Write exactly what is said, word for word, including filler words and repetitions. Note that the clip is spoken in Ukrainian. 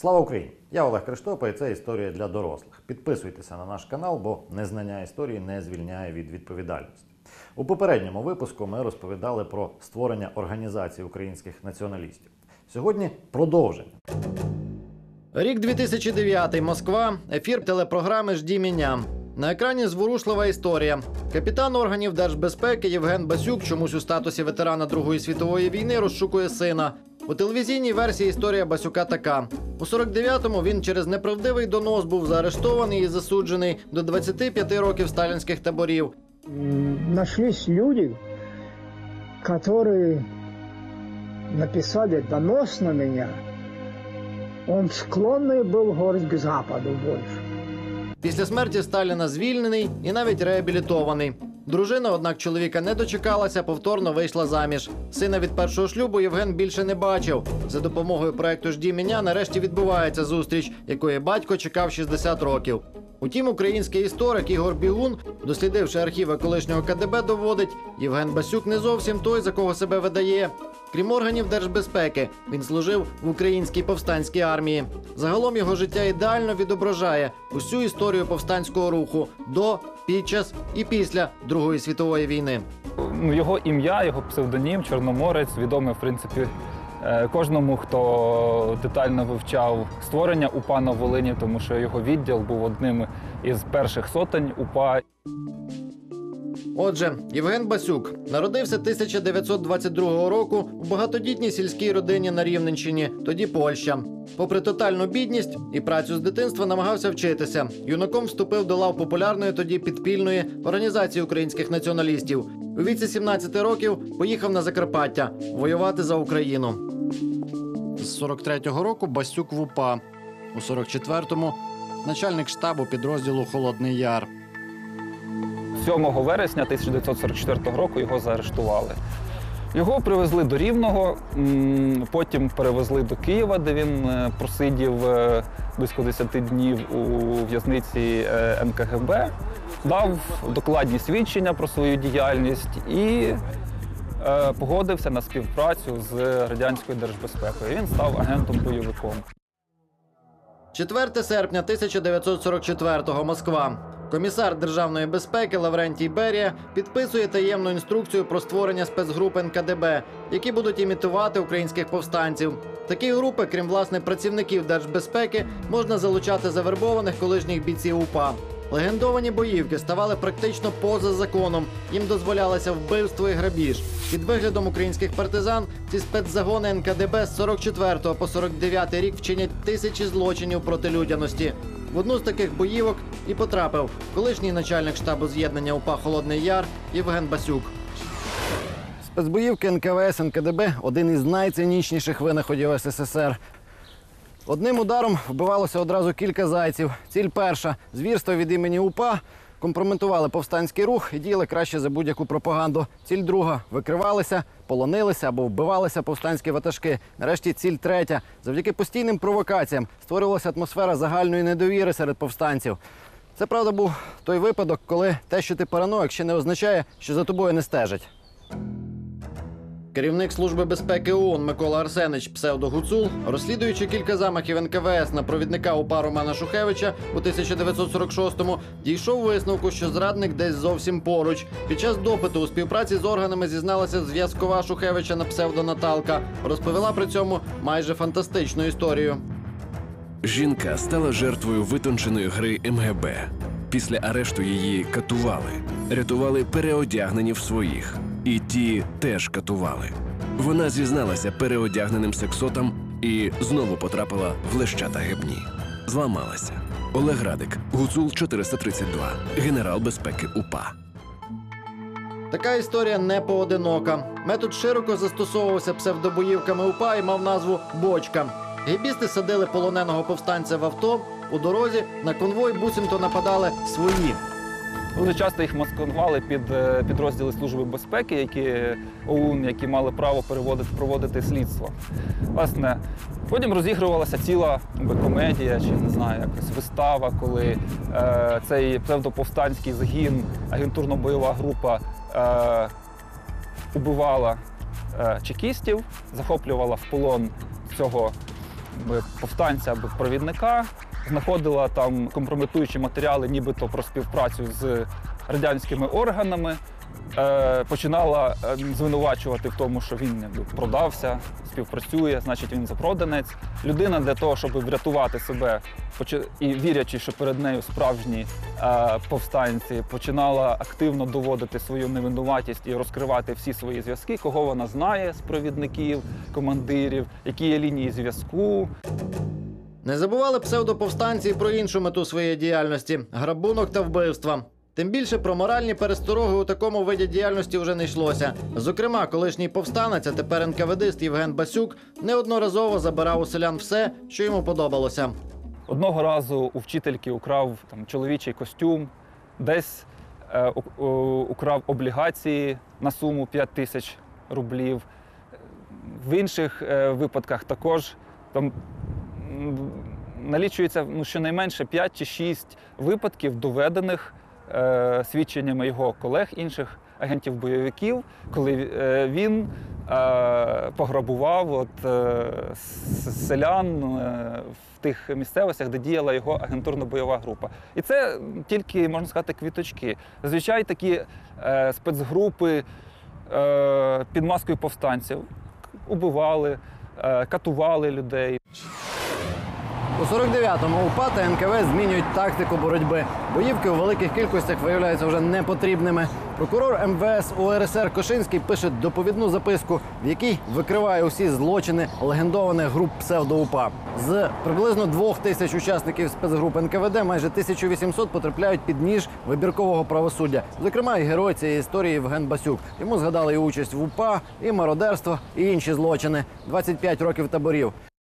Слава Україні! Я Олег Криштопа і це історія для дорослих. Підписуйтеся на наш канал, бо незнання історії не звільняє від відповідальності. У попередньому випуску ми розповідали про створення організації українських націоналістів. Сьогодні продовження. Рік дві тисячі дев'ятий. Москва. Ефір телепрограми «Жді мене». На екрані зворушлива історія. Капітан органів держбезпеки Євген Басюк чомусь у статусі ветерана Другої світової війни розшукує сина. У телевізійній версії історія Басюка така. У сорок дев'ятому він через неправдивий донос був заарештований і засуджений до двадцяти п'яти років сталінських таборів. Нашлись люди, которые написали донос на меня. Он склонный был говорить к Западу больше. Після смерті Сталіна звільнений і навіть реабілітований. Дружина, однак, чоловіка не дочекалася, повторно вийшла заміж. Сина від першого шлюбу Євген більше не бачив. За допомогою проекту «Жді мене» нарешті відбувається зустріч, якої батько чекав шістдесят років. Утім, український історик Ігор Бігун, дослідивши архіви колишнього ка де бе, доводить, Євген Басюк не зовсім той, за кого себе видає. Крім органів держбезпеки, він служив в українській повстанській армії. Загалом його життя ідеально відображає усю історію повстанського руху до, під час і після Другої світової війни. Його ім'я, його псевдонім Чорноморець відомий, в принципі, кожному, хто детально вивчав створення УПА на Волині, тому що його відділ був одним із перших сотень УПА. Отже, Євген Басюк народився тисяча дев'ятсот двадцять другого року у багатодітній сільській родині на Рівненщині, тоді Польща. Попри тотальну бідність і працю з дитинства намагався вчитися. Юнаком вступив до лав популярної тоді підпільної організації українських націоналістів. У віці сімнадцяти років поїхав на Закарпаття воювати за Україну. З сорок третього року Басюк в УПА. У сорок четвертому начальник штабу підрозділу «Холодний Яр». сьомого вересня тисяча дев'ятсот сорок четвертого року його заарештували. Його привезли до Рівного, потім перевезли до Києва, де він просидів близько десяти днів у в'язниці ен ка ге бе, дав докладні свідчення про свою діяльність і погодився на співпрацю з радянською держбезпекою. Він став агентом-бойовиком. четвертого серпня тисяча дев'ятсот сорок четвертого. Москва. Комісар Державної безпеки Лаврентій Берія підписує таємну інструкцію про створення спецгруп ен ка де бе, які будуть імітувати українських повстанців. Такі групи, крім, власне, працівників держбезпеки, можна залучати завербованих колишніх бійців УПА. Легендовані боївки ставали практично поза законом. Їм дозволялося вбивство і грабіж. Під виглядом українських партизан ці спецзагони ен ка де бе з сорок четвертого по сорок дев'ятий рік вчинять тисячі злочинів проти людяності. В одну з таких боївок і потрапив колишній начальник штабу з'єднання УПА «Холодний Яр» Євген Басюк. Спецбоївки ен ка ве ес ен ка де бе – один із найцинічніших винаходів ес ес ес ер. Одним ударом вбивалося одразу кілька зайців. Ціль перша – звірство від імені УПА, компрометували повстанський рух і діяли краще за будь-яку пропаганду. Ціль друга – викривалися, полонилися або вбивалися повстанські ватажки. Нарешті ціль третя – завдяки постійним провокаціям створювалася атмосфера загальної недовіри серед повстанців. Це, правда, був той випадок, коли те, що ти параноїк, ще не означає, що за тобою не стежать. Керівник Служби безпеки о о ен Микола Арсенич, псевдо Гуцул, розслідуючи кілька замахів ен ка ве ес на провідника УПА Романа Шухевича у тисяча дев'ятсот сорок шостому, дійшов висновку, що зрадник десь зовсім поруч. Під час допиту у співпраці з органами зізналася зв'язкова Шухевича на псевдо Наталка. Розповіла при цьому майже фантастичну історію. Жінка стала жертвою витонченої гри ем ге бе. Після арешту її катували. Рятували переодягнені в своїх. І ті теж катували. Вона зізналася переодягненим сексотам і знову потрапила в лещата гебні. Зламалася. Олег Радик, Гуцул чотириста тридцять два, генерал безпеки УПА. Така історія не поодинока. Метод широко застосовувався псевдобоївками УПА і мав назву «Бочка». Гебісти садили полоненого повстанця в авто, у дорозі на конвой буцімто нападали свої. Дуже часто їх маскували під підрозділи Служби безпеки, які о у ен, які мали право переводити, проводити слідство. Власне, потім розігрувалася ціла комедія, чи не знаю, якась вистава, коли е, цей псевдоповстанський загін, агентурно-бойова група е, убивала е, чекістів, захоплювала в полон цього повстанця або провідника, знаходила там компрометуючі матеріали, нібито про співпрацю з радянськими органами, е, починала е, звинувачувати в тому, що він якби продався, співпрацює, значить він запроданець. Людина для того, щоб врятувати себе і вірячи, що перед нею справжні е, повстанці, починала активно доводити свою невинуватість і розкривати всі свої зв'язки, кого вона знає з провідників, командирів, які є лінії зв'язку. Не забували псевдоповстанці і про іншу мету своєї діяльності – грабунок та вбивства. Тим більше про моральні перестороги у такому виді діяльності вже не йшлося. Зокрема, колишній повстанець, а тепер ен ка ве дист Євген Басюк неодноразово забирав у селян все, що йому подобалося. Одного разу у вчительки украв там, чоловічий костюм, десь е, у, у, украв облігації на суму п'ять тисяч рублів. В інших е, випадках також там, налічується ну, щонайменше п'ять чи шість випадків, доведених е, свідченнями його колег, інших агентів-бойовиків, коли е, він е, пограбував от, е, селян е, в тих місцевостях, де діяла його агентурно-бойова група. І це тільки, можна сказати, квіточки. Зазвичай такі е, спецгрупи е, під маскою повстанців убивали, е, катували людей. У сорок дев'ятому УПА та ен ка ве змінюють тактику боротьби. Боївки у великих кількостях виявляються вже непотрібними. Прокурор ем ве ес у ер ес ер Кошинський пише доповідну записку, в якій викриває усі злочини легендованих груп псевдо-УПА. З приблизно двох тисяч учасників спецгруп ен ка ве де майже тисяча вісімсот потрапляють під ніж вибіркового правосуддя. Зокрема, і герой цієї історії Євген Басюк. Йому згадали і участь в УПА, і мародерство, і інші злочини. двадцять п'ять років таборів.